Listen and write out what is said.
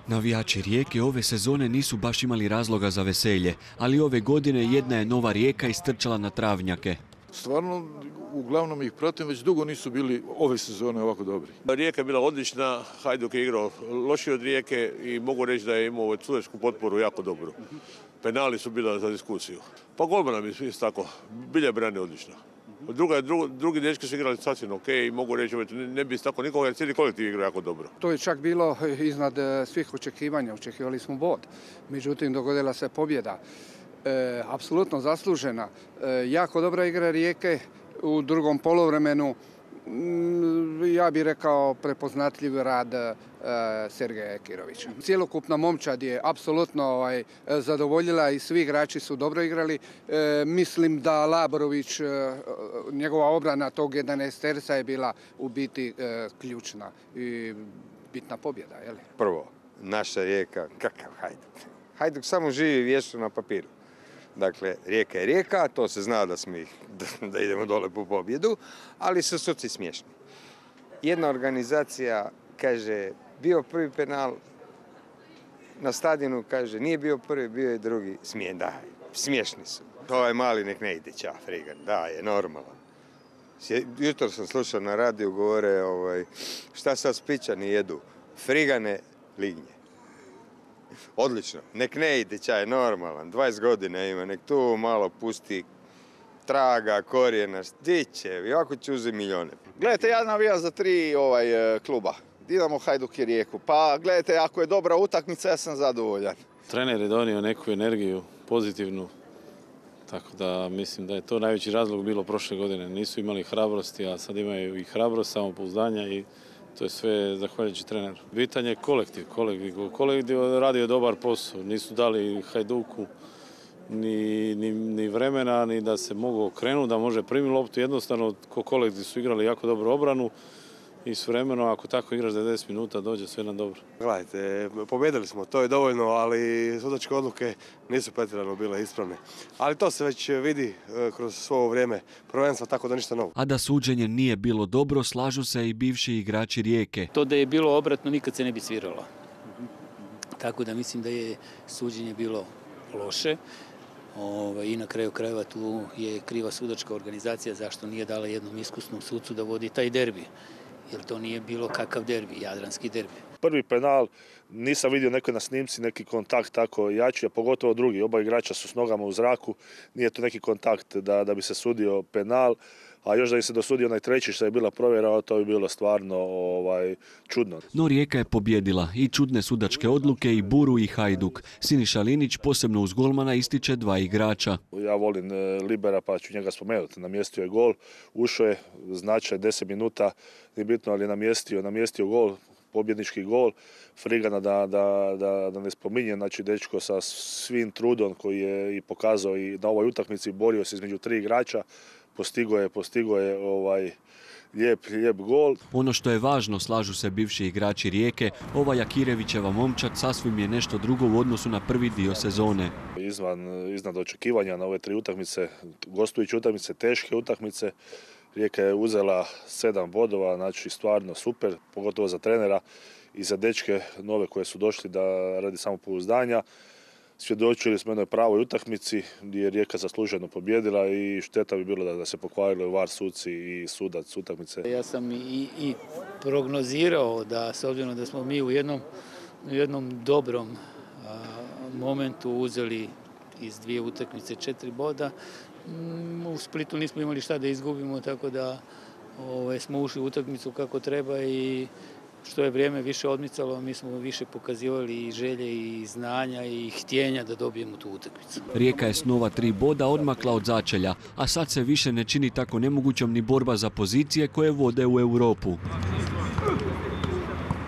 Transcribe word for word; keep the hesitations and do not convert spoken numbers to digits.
Navijači Rijeke ove sezone nisu baš imali razloga za veselje, ali ove godine jedna je nova Rijeka istrčala na travnjake. Stvarno, uglavnom ih pratim, već dugo nisu bili ove sezone ovako dobri. Rijeka je bila odlična, Hajduk je igrao lošije od Rijeke i mogu reći da je imao sudačku potporu jako dobru. Penali su bila za diskusiju. Pa golmana mi isto tako, bilje brane odlično. Druga, dru, drugi dečki su igrali sasvim ok i mogu reći ne bi tako nikoga jer cijeli kolektiv igra jako dobro. To je čak bilo iznad svih očekivanja, očekivali smo bod. Međutim, dogodila se pobjeda. E, apsolutno zaslužena. E, jako dobra igra Rijeke u drugom poluvremenu. Ja bih rekao prepoznatljiv rad e, Sergeja Kirovića. Cjelokupna momčad je apsolutno ovaj, zadovoljila i svi igrači su dobro igrali. E, mislim da Labrović, e, njegova obrana tog jedanaesterca je bila u biti e, ključna i bitna pobjeda. Jeli? Prvo, naša Rijeka, kakav Hajduk? Hajduk samo živi vječno na papiru. Dakle, Rijeka je Rijeka, to se zna da smo ih, da idemo dole po pobjedu, ali su suci smiješni. Jedna organizacija kaže, bio prvi penal, na stadionu kaže, nije bio prvi, bio je drugi, smije, da, smiješni su. Ovaj mali nek ne ide ča, frigan, da, je normalan. Jutro sam slušao na radiju, govore, ovaj, šta sad spičani jedu, frigane lignje. Odlično, nek ne ide čaj, normalan, dvadeset godina ima, nek tu malo pusti traga, korijena, diće, jako će uzeti milijone. Gledajte, ja navijam za tri ovaj, kluba, Dinamo, Hajduk i Rijeku, pa gledajte, ako je dobra utakmica, ja sam zadovoljan. Trener je donio neku energiju, pozitivnu, tako da mislim da je to najveći razlog bilo prošle godine. Nisu imali hrabrosti, a sad imaju i hrabrost, samopouzdanja i to je sve zahvaljujući treneru. Bitan je kolektiv, kolektiv. Kolektiv radio dobar posao. Nisu dali Hajduku ni, ni, ni vremena, ni da se mogu okrenuti, da može primiti loptu. Jednostavno, ko kolektiv su igrali jako dobru obranu i s vremenom, ako tako igraš devedeset minuta, dođe sve na dobro. Gledajte, pobjedili smo, to je dovoljno, ali sudačke odluke nisu pretjerano bile ispravne. Ali to se već vidi kroz svo ovo vrijeme prvenstva, tako da ništa novo. A da suđenje nije bilo dobro, slažu se i bivši igrači Rijeke. To da je bilo obratno, nikad se ne bi sviralo. Tako da mislim da je suđenje bilo loše. Ove, I na kraju krajeva tu je kriva sudačka organizacija zašto nije dala jednom iskusnom sucu da vodi taj derbi. Jer to nije bilo kakav derbi, jadranski derbi. Prvi penal, nisam vidio neko na snimci, neki kontakt tako jači, a pogotovo drugi. Oba igrača su s nogama u zraku, nije to neki kontakt da, da bi se sudio penal, a još da bi se dosudio onaj treći što je bila provjera, to bi bilo stvarno ovaj, čudno. No Rijeka je pobjedila i čudne sudačke odluke i Buru i Hajduk. Siniša Linić posebno uz golmana ističe dva igrača. Ja volim Libera pa ću njega spomenuti. Namjestio je gol, ušao je značaj deset minuta, nije bitno ali je namjestio, namjestio gol, pobjednički gol. Frigana da, da, da, da ne spominje, znači dečko sa svim trudom koji je i pokazao i na ovoj utakmici borio se između tri igrača. Postigo je, postigo je ovaj lijep, lijep gol. Ono što je važno, slažu se bivši igrači Rijeke, ova Jakirevićeva momčad sasvim je nešto drugo u odnosu na prvi dio sezone. Izvan, iznad očekivanja na ove tri utakmice, gostujuće utakmice, teške utakmice. Rijeka je uzela sedam bodova, znači stvarno super, pogotovo za trenera i za dečke nove koje su došli da radi samopouzdanja. Svjedočili smo jednoj pravoj utakmici gdje je Rijeka zasluženo pobjedila i šteta bi bilo da, da se pokvarili var suci i sudac utakmice. Ja sam i, i prognozirao da s obzirom da smo mi u jednom, u jednom dobrom a, momentu uzeli iz dvije utakmice četiri boda, u Splitu nismo imali šta da izgubimo, tako da ovaj, smo ušli u utakmicu kako treba i što je vrijeme više odmicalo, mi smo više pokazivali i želje i znanja i htjenja da dobijemo tu utakmicu. Rijeka je s nova tri boda odmakla od začelja, a sad se više ne čini tako nemogućom ni borba za pozicije koje vode u Europu.